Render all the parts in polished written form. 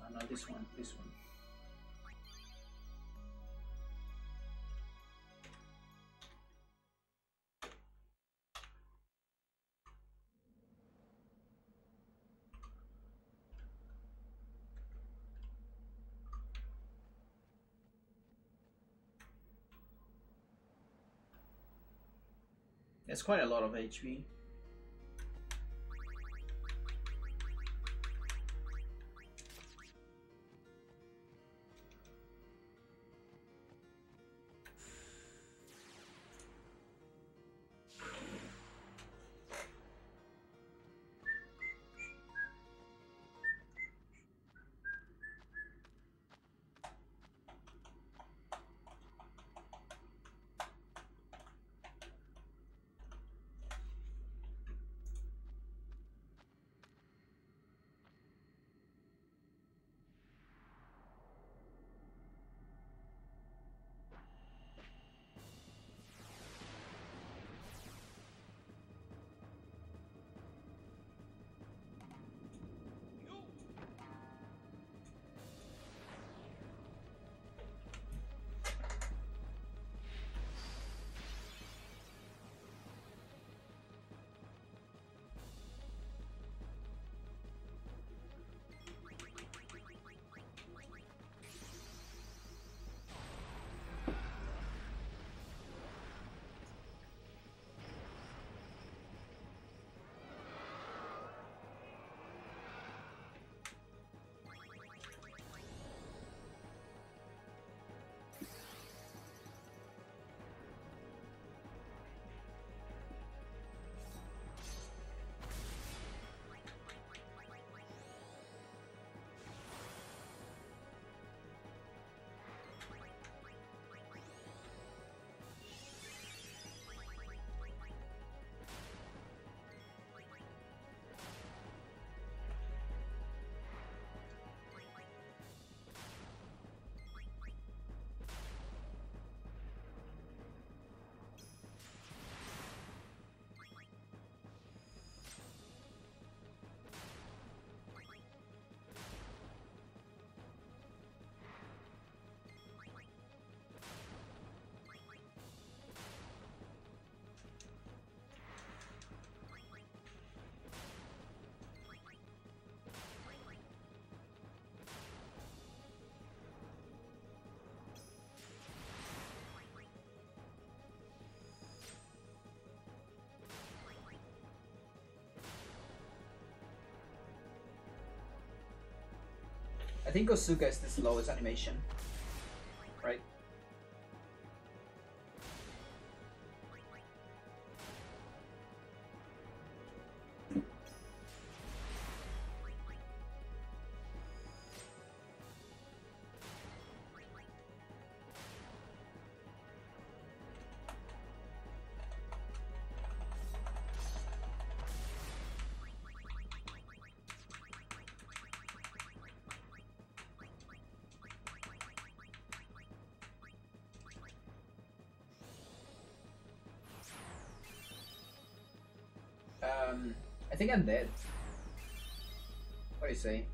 No, this one, this one. It's quite a lot of HP. I think Kosuga is the slowest animation, right? I think I'm dead. What do you say?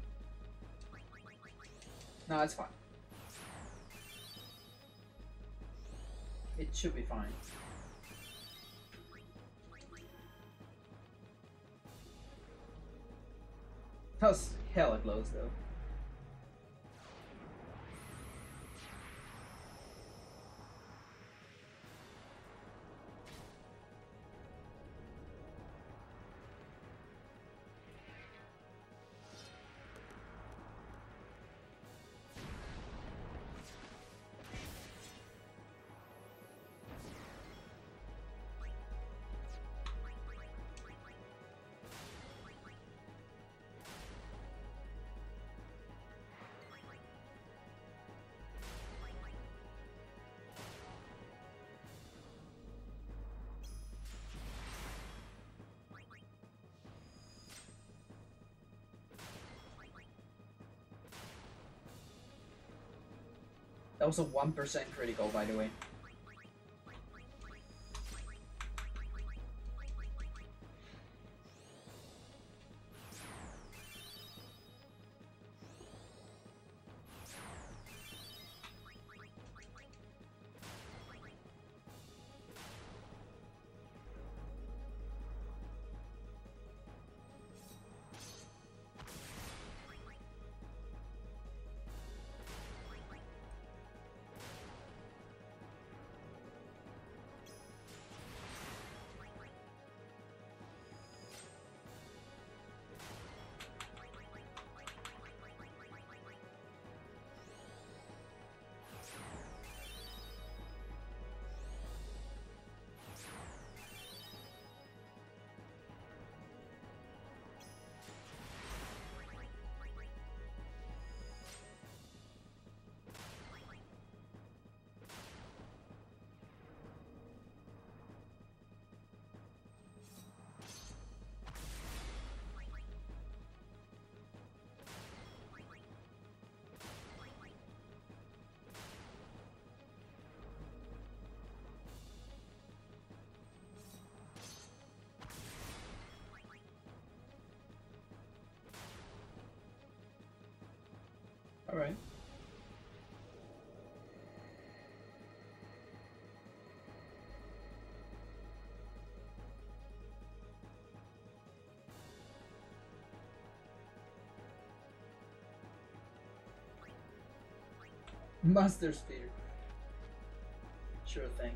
No, it's fine. It should be fine. That was hella close though. That was a 1% critical, by the way. Alright. Master Spear. Sure thing.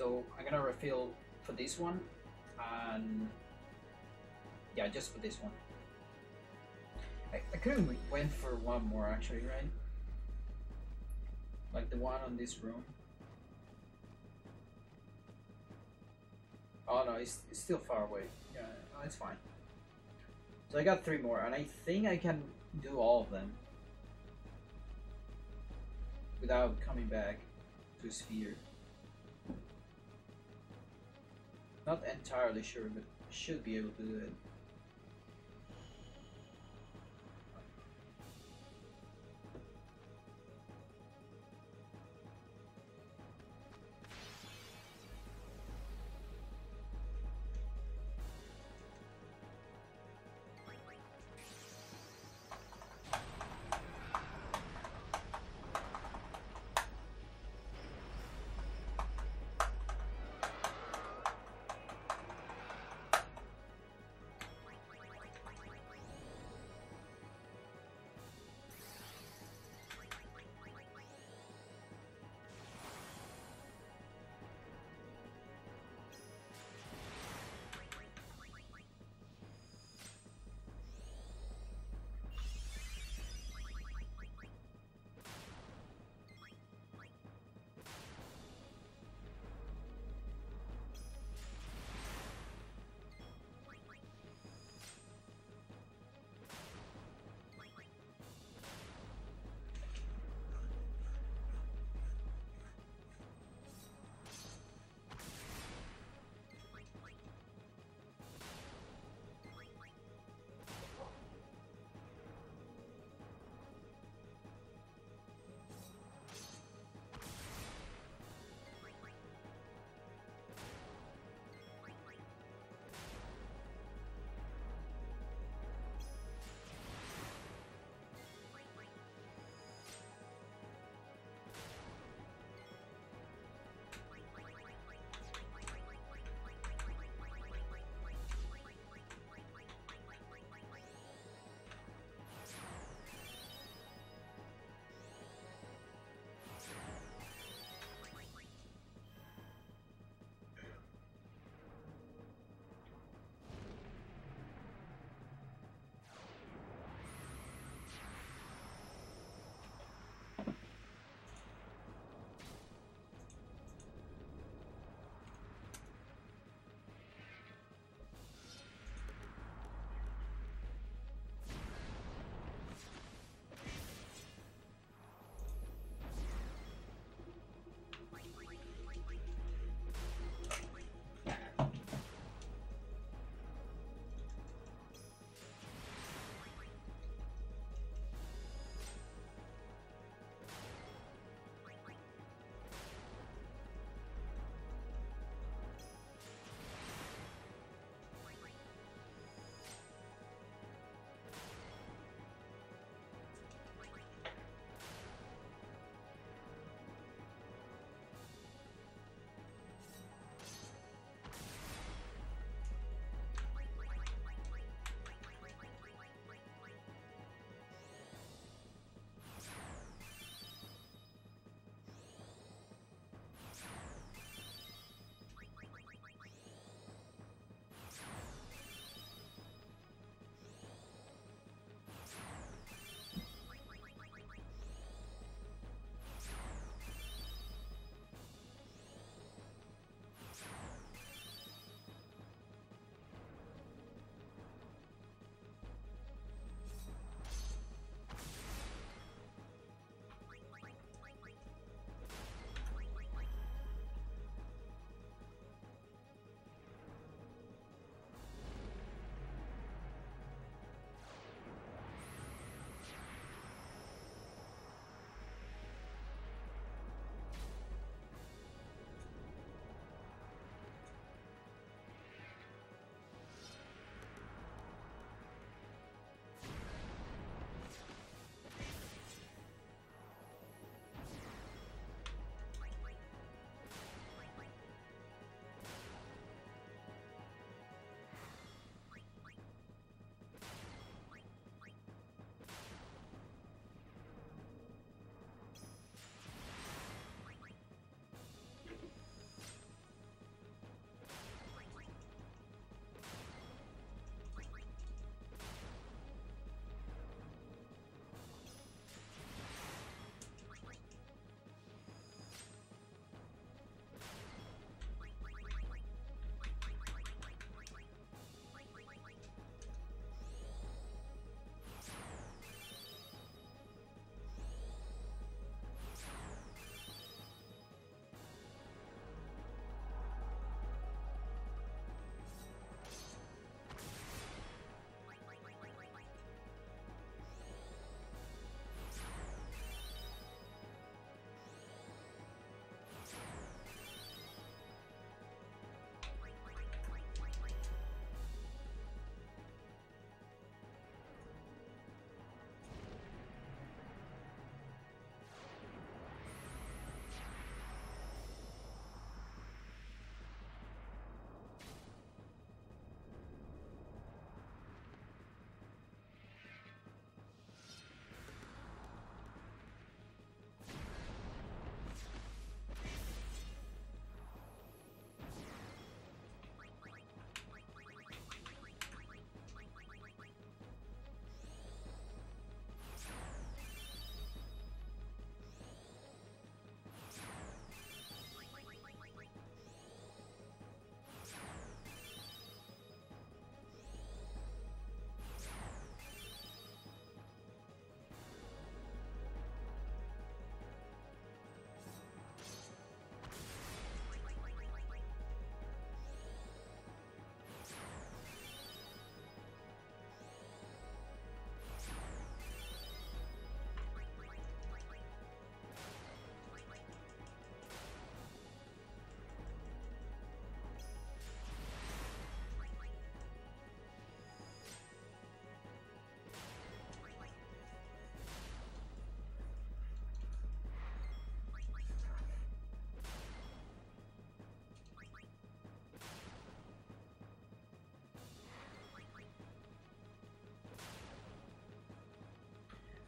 So I'm gonna refill for this one, and yeah, just for this one. I could have went for one more actually, right? Like the one on this room. Oh no, it's still far away. Yeah, no, it's fine. So I got 3 more, and I think I can do all of them without coming back to a sphere. Not entirely sure, but should be able to do it.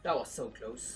That was so close.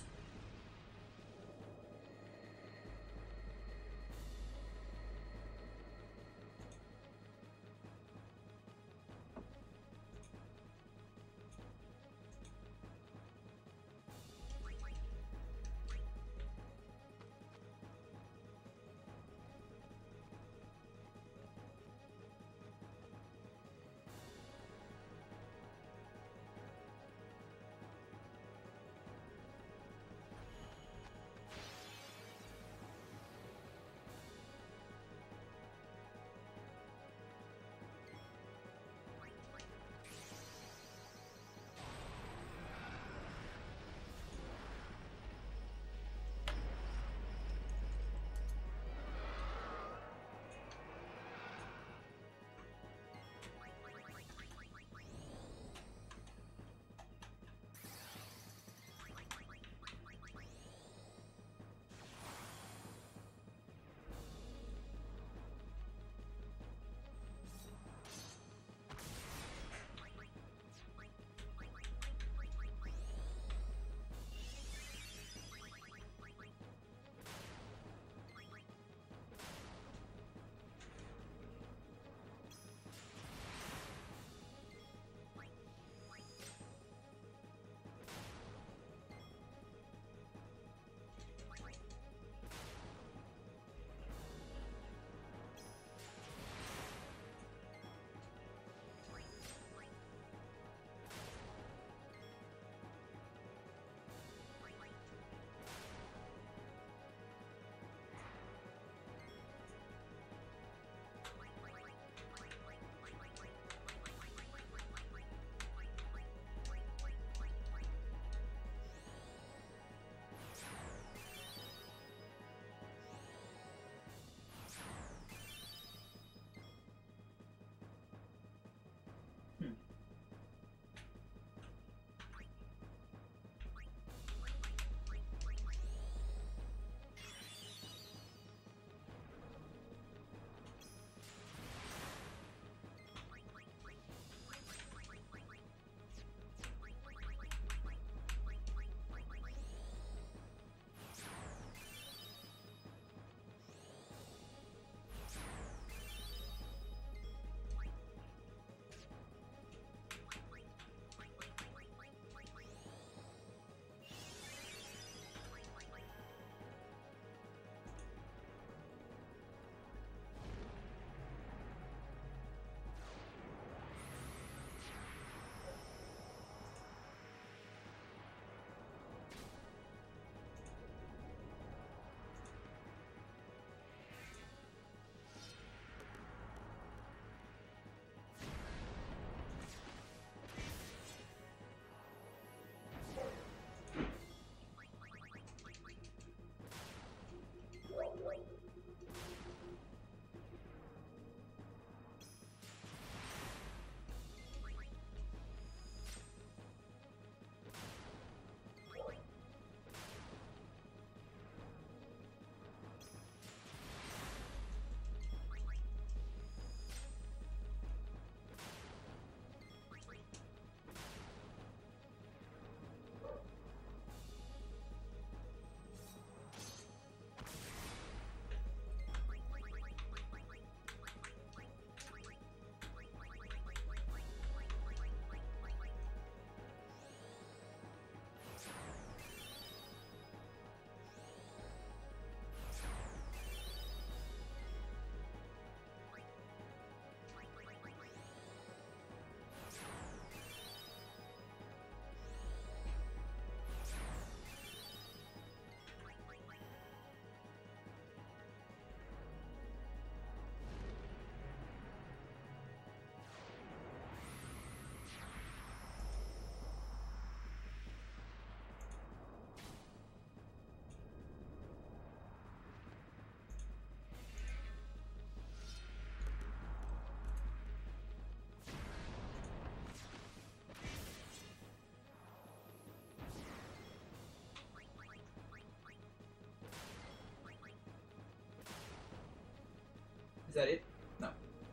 Is that it? No.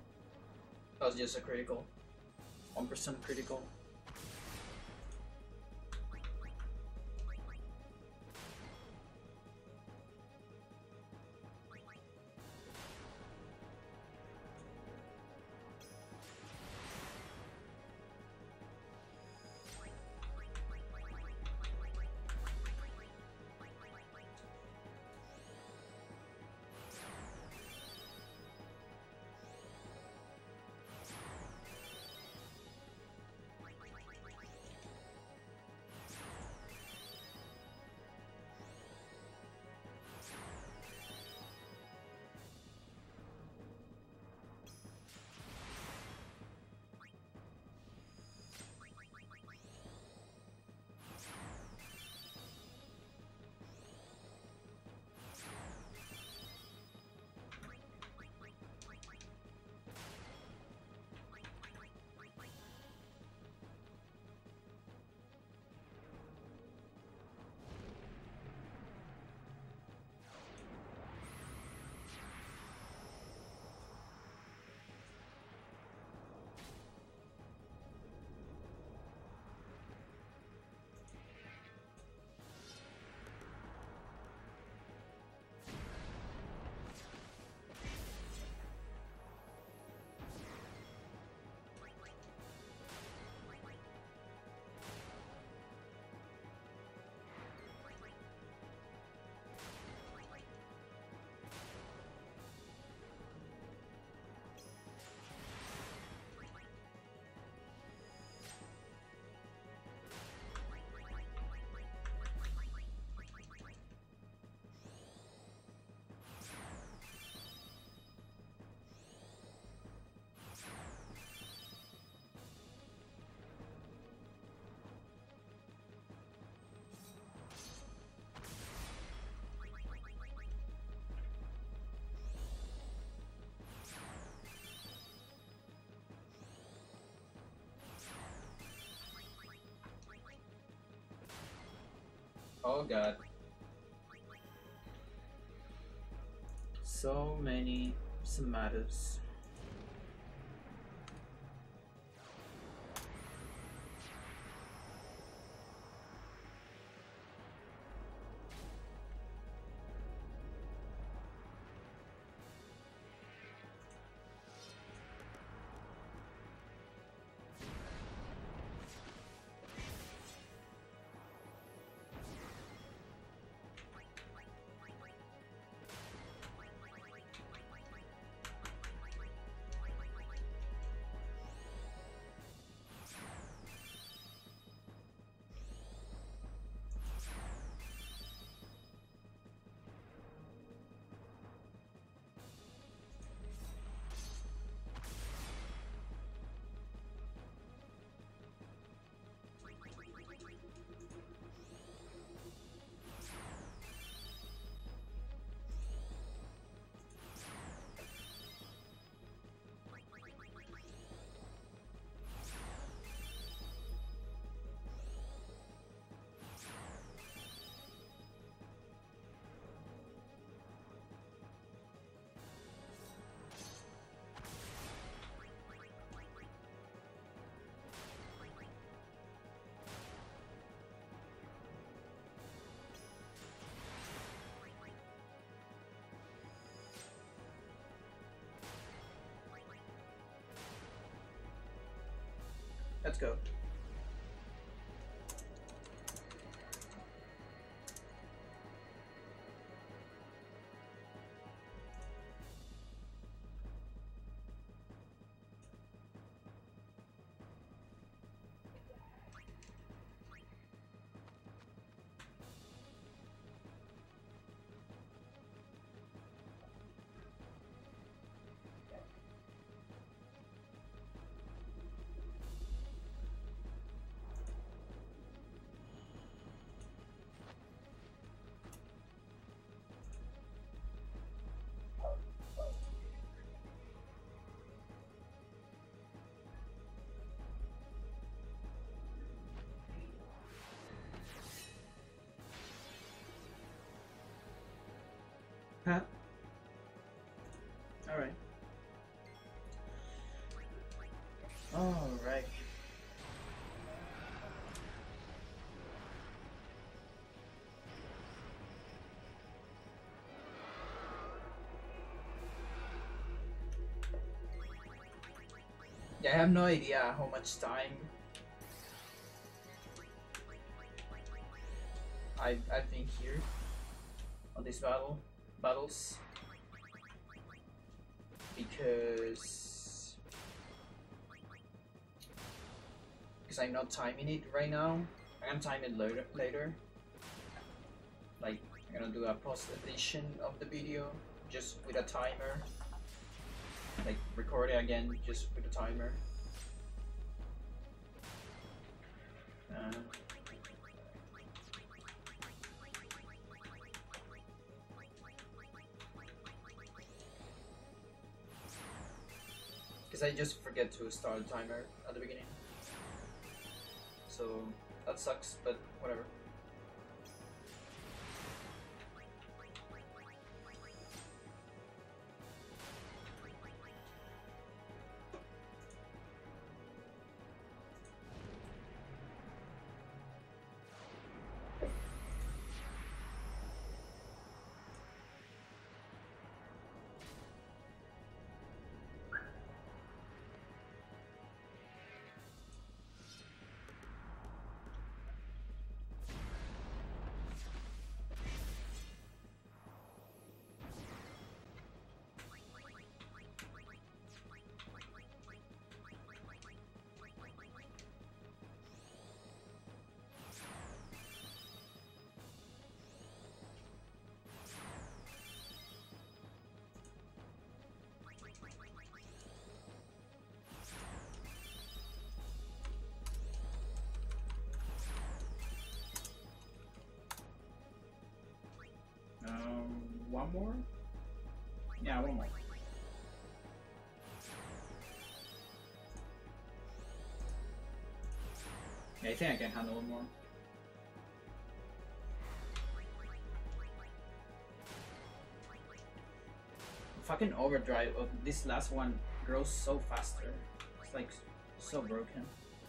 That was just a critical. 1% critical. Oh god. So many Samatas. Let's go. Huh? Alright. Alright. Yeah, I have no idea how much time I've been here on these battles because I'm not timing it right now. I'm gonna time it later. Like I'm gonna do a post edition of the video just with a timer. Like record it again just with a timer. Because I just forget to start a timer at the beginning. So that sucks, but whatever. One more? Yeah, one more. Yeah, I think I can handle one more. fucking overdrive of this last one grows so faster. It's like so broken.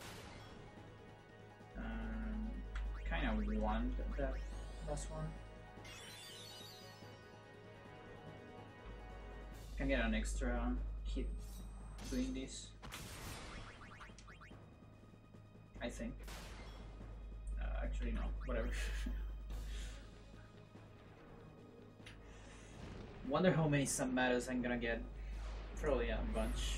Kind of want that last one. Can get an extra hit doing this, I think. Actually no, whatever. Wonder how many submatters I'm gonna get. Probably a bunch.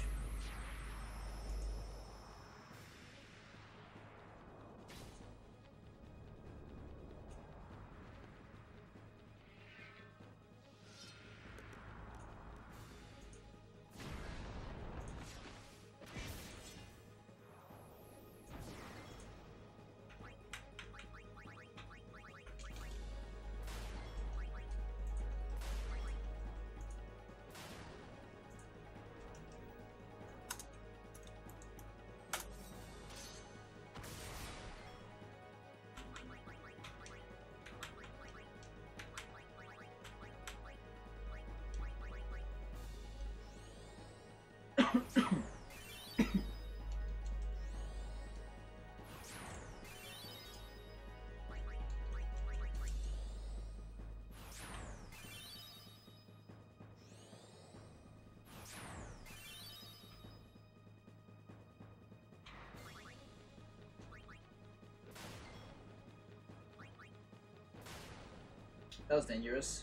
That was dangerous.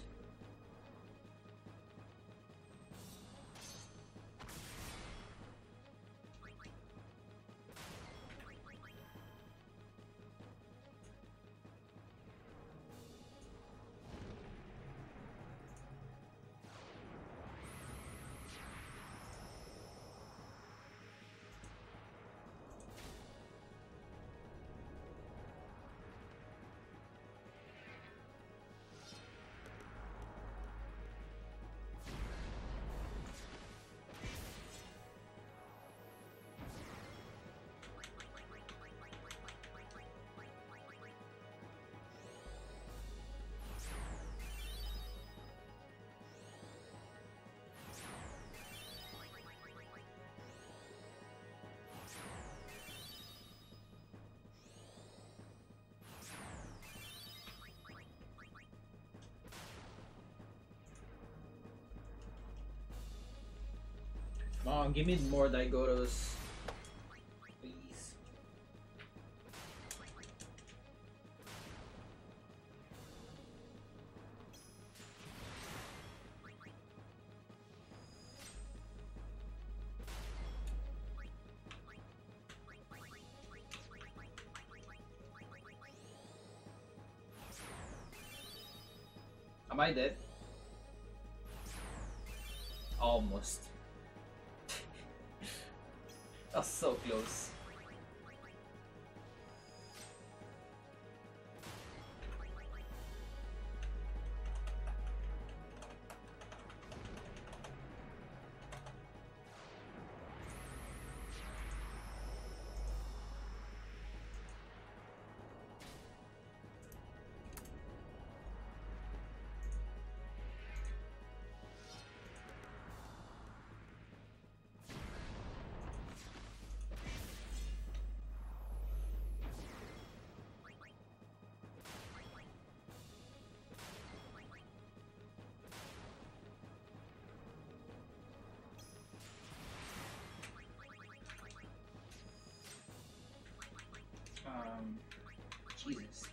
Come on, give me more Daigotos. Please. Am I dead? Almost. That's so close. Jesus.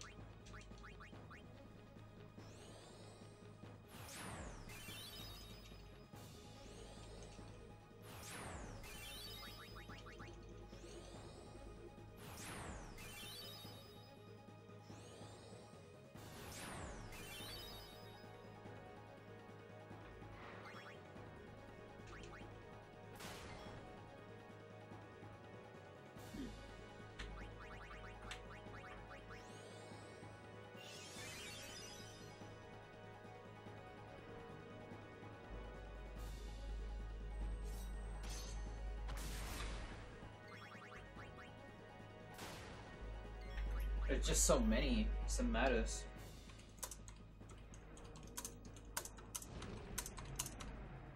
There's just so many matters.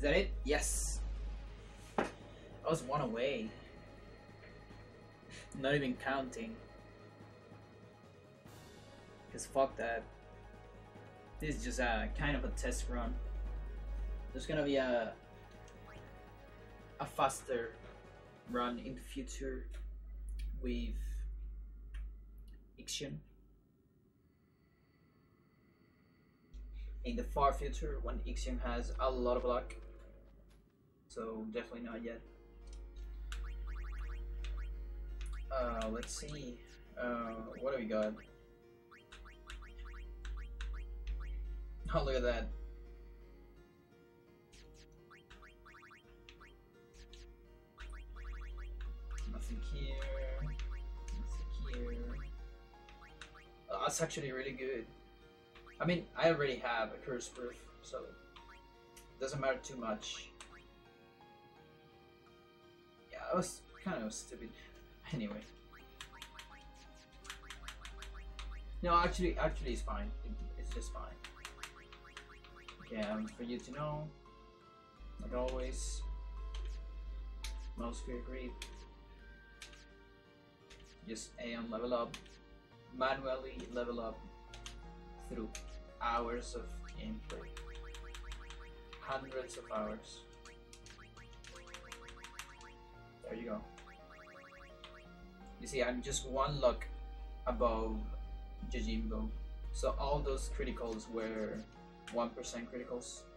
Is that it? Yes. I was one away. Not even counting. Because fuck that. This is just a kind of a test run. There's gonna be a faster run in the future with Ixion. In the far future when Ixion has a lot of luck. So definitely not yet. Let's see. What do we got? Oh, look at that. Nothing here. Nothing here. Oh, that's actually really good. I mean, I already have a curse proof, so it doesn't matter too much. Yeah, I was kind of stupid. Anyway. No, actually it's fine. It's just fine. Okay, for you to know, like always, Mouse-Spear Creep. Just Aeon level up, manually level up through hours of gameplay. Hundreds of hours. There you go. You see, I'm just one luck above Jajimbo. So all those criticals were 1% criticals.